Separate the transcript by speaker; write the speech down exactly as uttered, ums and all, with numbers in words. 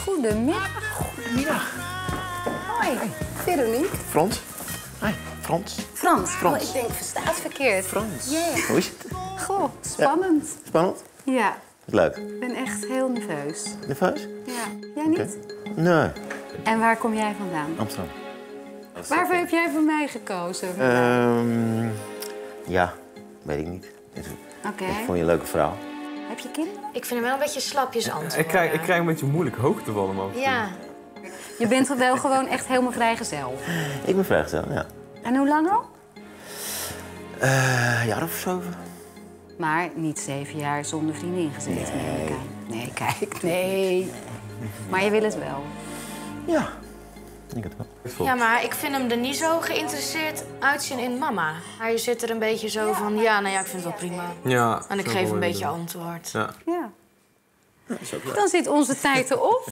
Speaker 1: Goedemiddag.
Speaker 2: Goedemiddag.
Speaker 1: Hoi, Veronique.
Speaker 2: Frans. Hoi, Frans.
Speaker 1: Frans.
Speaker 2: Frans.
Speaker 1: Oh, ik denk verstaat verkeerd.
Speaker 2: Frans.
Speaker 1: Yeah.
Speaker 2: Hoe is het?
Speaker 1: Goh, spannend.
Speaker 2: Spannend?
Speaker 1: Ja,
Speaker 2: Leuk.
Speaker 1: ik ben echt heel nerveus.
Speaker 2: Nerveus?
Speaker 1: Ja, jij niet?
Speaker 2: Okay. Nee.
Speaker 1: En waar kom jij vandaan?
Speaker 2: Amsterdam.
Speaker 1: Waarvoor heb jij voor mij gekozen?
Speaker 2: Um, ja, weet ik niet.
Speaker 1: Oké. Okay.
Speaker 2: Ik vond je een leuke vrouw.
Speaker 1: Heb je kinderen?
Speaker 3: Ik vind hem wel een beetje slapjes antwoorden.
Speaker 4: Ik krijg, ik krijg een beetje moeilijk hoogte van hem af.
Speaker 3: Ja.
Speaker 1: Je bent wel gewoon echt helemaal vrijgezel.
Speaker 2: Ik ben vrijgezel, ja.
Speaker 1: En hoe lang al?
Speaker 2: Uh, een jaar of zeven.
Speaker 1: Maar niet zeven jaar zonder vriendin gezeten, neem ik aan. Nee, kijk, nee. Maar je wil het wel?
Speaker 2: Ja, ik denk het wel.
Speaker 3: Ja, maar ik vind hem er niet zo geïnteresseerd uitzien in mama. Hij zit er een beetje zo van, ja, nou ja, ik vind het wel prima.
Speaker 4: Ja.
Speaker 3: En ik geef een beetje antwoord.
Speaker 4: Ja.
Speaker 1: Ja. Dan zit onze tijd erop.